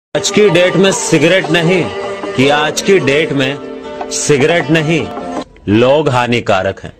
आज की डेट में सिगरेट नहीं कि आज की डेट में सिगरेट नहीं, लोग हानिकारक हैं।